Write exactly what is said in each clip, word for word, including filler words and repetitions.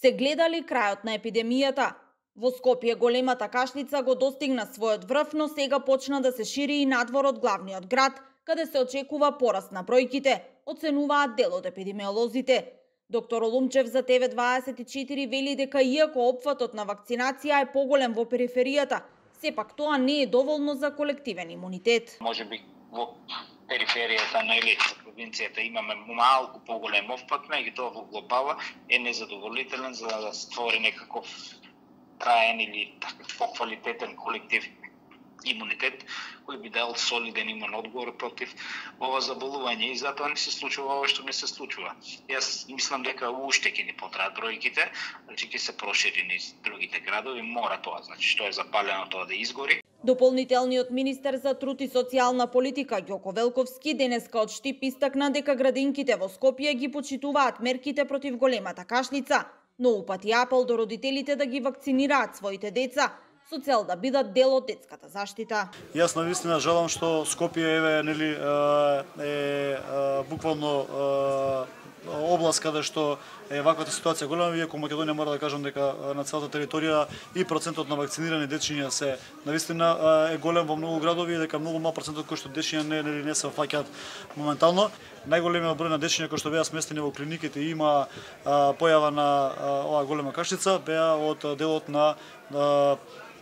Се гледали крајот на епидемијата. Во Скопје големата кашлица го достигна својот врв, но сега почна да се шири и надвор од главниот град, каде се очекува пораст на бројките, оценуваат дел од епидемиолозите. Доктор Олумчев за Т В дваесет и четири вели дека иако опфатот на вакцинација е поголем во периферијата, сепак тоа не е доволно за колективен имунитет. Може би во периферијата на елита провинцијата имаме малку поголем опфат, меѓутоа во глобала е незадоволителен за да створи некаков траен или поквалитетен колектив имунитет кој би дал солиден имун одговор против ова заболување и затоа не се случува ова што не се случува. Јас мислам дека уште ќе ни потраат бројките, значи ќе се прошири низ другите градови, мора тоа, значи што е запалено тоа да изгори. Дополнителниот министер за труд и социјална политика Ѓоко Велковски денеска од Штип истакна дека градинките во Скопје ги почитуваат мерките против големата кашлица, но упати апел до родителите да ги вакцинираат своите деца со цел да бидат дел од детската заштита. Јас навистина жалам што Скопје еве нели е, е, е буквално е, област каде што е ваквата ситуација голема, иако Македонија мора да кажам дека на целата територија и процентот на вакцинирани дечиња се навистина е голем во многу градови, дека многу мал процентот кои што дечиња не не, не се фаќаат моментално. Најголемиот број на дечиња кои што беа сместени во клиниките и има а, појава на а, оваа голема кашлица беа од делот на а,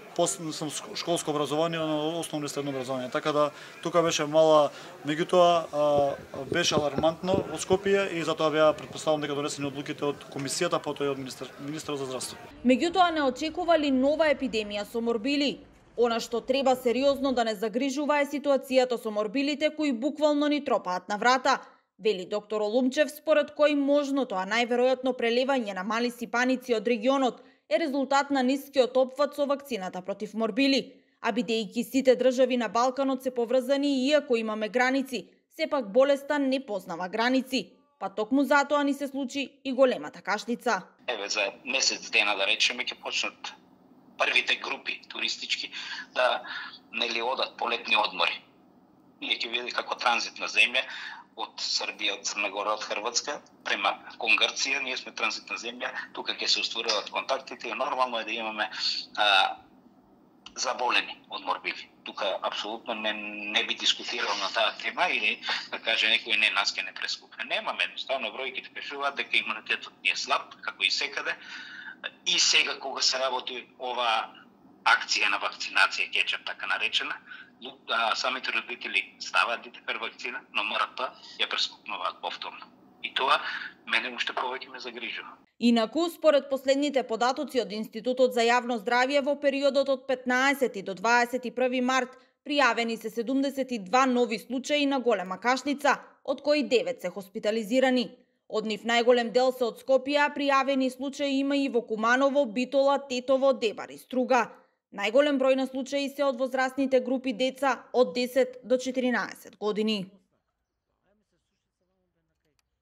школско образование, на основно и средно образование. Така да тука беше мала, меѓутоа беше алармантно во Скопје и затоа беа претпоставувам дека донесени одлуките од комисијата, потоа и од министер, министерот за здравство. Меѓутоа не очекували нова епидемија со морбили. Она што треба сериозно да не загрижува е ситуацијата со морбилите кои буквално ни тропаат на врата, вели доктор Олумчев, според кој можното, а најверојатно прелевање на мали сипаници од регионот е резултат на нискиот опфат со вакцината против морбили, а бидејќи сите држави на Балканот се поврзани и иако имаме граници, сепак болеста не познава граници, па токму затоа ни се случи и големата кашлица. Еве за месец дена да речеме ќе почнат првите групи туристички да нели одат по летни одмори. Ние ќе види како транзитна земја од Србија, од Црна Гора, од Хрватска према кон Грција, ние сме транзитна земја, тука ќе се устваруваат контактите и нормално е да имаме а, заболени од морбили. Тука апсолутно не, не би дискутирал на таа тема или да каже некој не нас ќе не прескупне. Немаме, едноставно бројките кажуваат дека имунитетот ни е слаб, како и секаде. И сега кога се работи ова акција на вакцинација, кетчап така наречена, самите родители ставаат дете per вакцина, но МРП ја прескупнуваат повторно. И тоа мене уште повеќе ме загрижува. Инаку, според последните податоци од Институтот за јавно здравје, во периодот од петнаесети до дваесет и први март пријавени се седумдесет и два нови случаи на голема кашлица, од кои девет се хоспитализирани. Од нив најголем дел се од Скопје, а пријавени случаи има и во Куманово, Битола, Тетово, Дебар и Струга. Најголем број на случаи се од возрастните групи деца од десет до четиринаесет години.